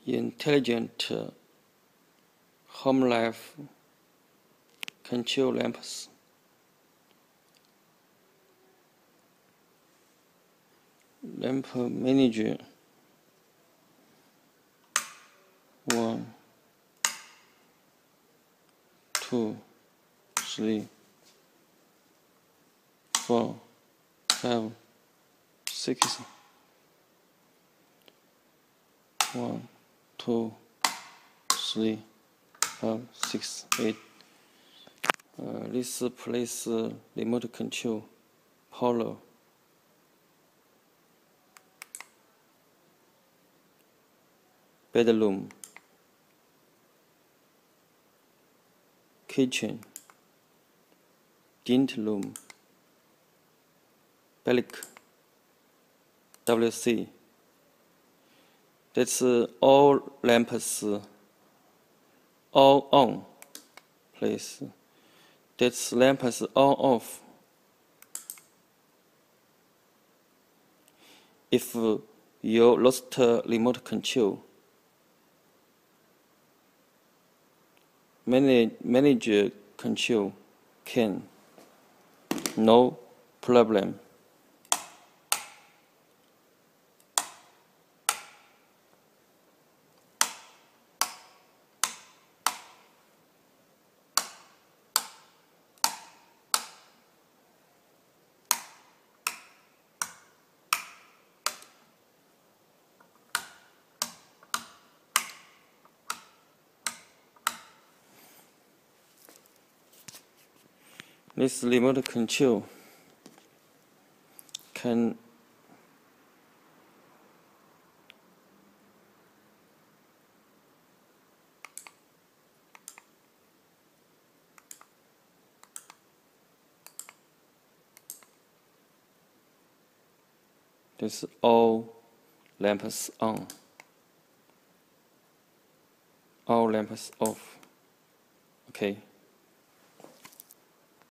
intelligent home life control lamps. Lamp manager 1, 2, 3, 4, 5, 6. 1, 2, 3, 5, 6, 8. This place remote control power. Bedroom, kitchen, dining room, balcony, WC. That's all lamps all on, please. That's lamps on off. If you lost remote control, manager control can, no problem. This remote control can this all lamps on, all lamps off. Okay.